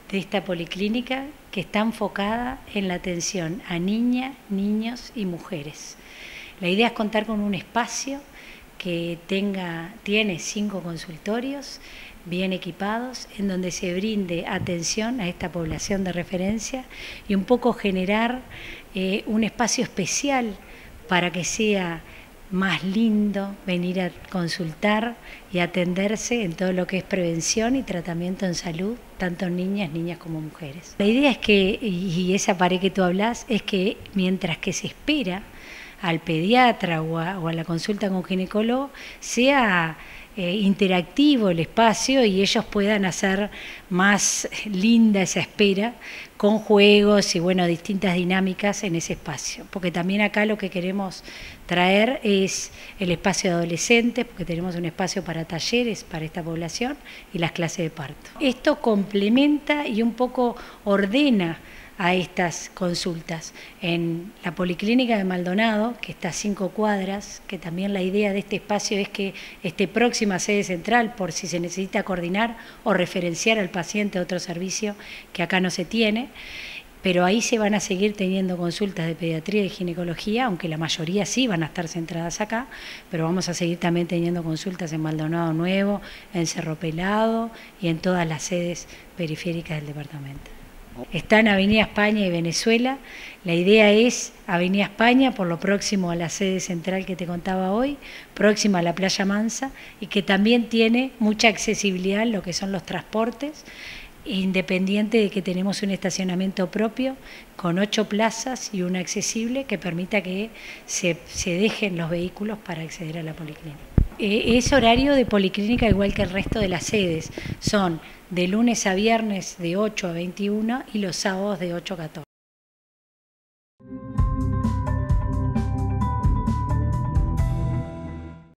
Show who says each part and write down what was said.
Speaker 1: de esta policlínica, que está enfocada en la atención a niñas, niños y mujeres. La idea es contar con un espacio que tiene 5 consultorios bien equipados, en donde se brinde atención a esta población de referencia y un poco generar un espacio especial para que sea más lindo venir a consultar y atenderse en todo lo que es prevención y tratamiento en salud, tanto niñas como mujeres. La idea es que, y esa pared que tú hablas, es que mientras que se espera al pediatra o a la consulta con ginecólogo, sea interactivo el espacio y ellos puedan hacer más linda esa espera con juegos y distintas dinámicas en ese espacio, porque también acá lo que queremos traer es el espacio de adolescentes, porque tenemos un espacio para talleres para esta población y las clases de parto. Esto complementa y un poco ordena a estas consultas. En la Policlínica de Maldonado, que está a 5 cuadras, que también la idea de este espacio es que esté próxima a sede central por si se necesita coordinar o referenciar al paciente a otro servicio que acá no se tiene, pero ahí se van a seguir teniendo consultas de pediatría y ginecología, aunque la mayoría sí van a estar centradas acá, pero vamos a seguir también teniendo consultas en Maldonado Nuevo, en Cerro Pelado y en todas las sedes periféricas del departamento. Está en Avenida España y Venezuela. La idea es Avenida España, por lo próximo a la sede central que te contaba hoy, próxima a la Playa Mansa, y que también tiene mucha accesibilidad en lo que son los transportes, independiente de que tenemos un estacionamiento propio con 8 plazas y una accesible que permita que se dejen los vehículos para acceder a la policlínica. Es horario de policlínica igual que el resto de las sedes, son de lunes a viernes de 8 a 21 y los sábados de 8 a 14.